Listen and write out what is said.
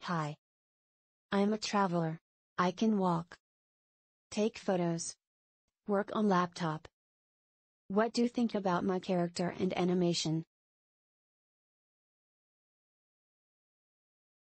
Hi. I'm a traveler. I can walk. Take photos. Work on laptop. What do you think about my character and animation?